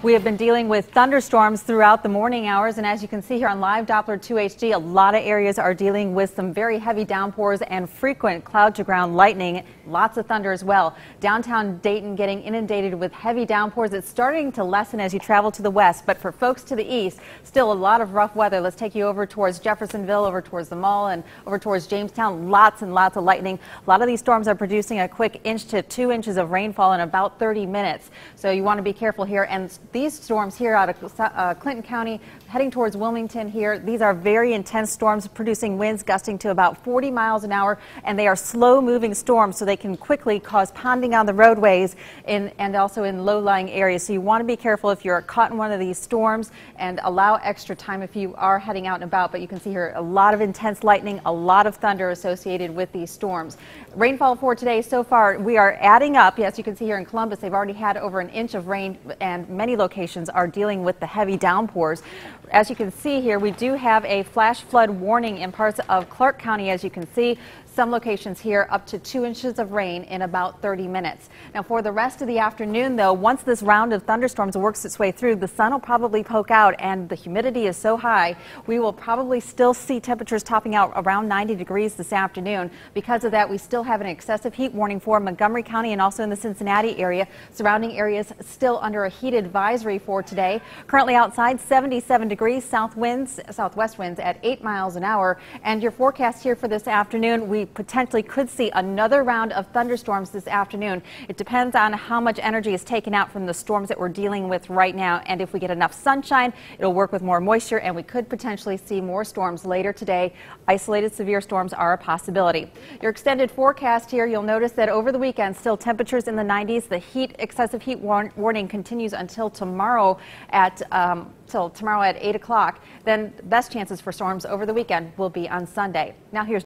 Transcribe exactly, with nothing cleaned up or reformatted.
We have been dealing with thunderstorms throughout the morning hours, and as you can see here on Live Doppler two H D, a lot of areas are dealing with some very heavy downpours and frequent cloud-to-ground lightning. Lots of thunder as well. Downtown Dayton getting inundated with heavy downpours. It's starting to lessen as you travel to the west, but for folks to the east, still a lot of rough weather. Let's take you over towards Jeffersonville, over towards the mall, and over towards Jamestown. Lots and lots of lightning. A lot of these storms are producing a quick inch to two inches of rainfall in about thirty minutes. So you want to be careful here. And these storms here out of uh, Clinton County heading towards Wilmington here, these are very intense storms producing winds gusting to about forty miles an hour, and they are slow moving storms, so they can quickly cause ponding on the roadways in, and also in low-lying areas. So you want to be careful if you're caught in one of these storms, and allow extra time if you are heading out and about. But you can see here a lot of intense lightning, a lot of thunder associated with these storms. Rainfall for today so far, we are adding up. Yes, you can see here in Columbus, they've already had over an inch of rain, and many locations are dealing with the heavy downpours. As you can see here, we do have a flash flood warning in parts of Clark County. As you can see, some locations here up to two inches of rain in about thirty minutes. Now for the rest of the afternoon, though, once this round of thunderstorms works its way through, the sun will probably poke out, and the humidity is so high, we will probably still see temperatures topping out around ninety degrees this afternoon. Because of that, we still have an excessive heat warning for Montgomery County and also in the Cincinnati area. Surrounding areas still under a heat advisory for today. Currently outside, seventy-seven degrees, south winds, southwest winds at eight miles an hour. And your forecast here for this afternoon, we potentially could see another round of thunderstorms this afternoon. It depends on how much energy is taken out from the storms that we're dealing with right now. And if we get enough sunshine, it'll work with more moisture, and we could potentially see more storms later today. Isolated severe storms are a possibility. Your extended forecast here, you'll notice that over the weekend, still temperatures in the nineties. The heat, excessive heat war warning continues until tomorrow at um, till tomorrow at eight o'clock. Then best chances for storms over the weekend will be on Sunday. Now here's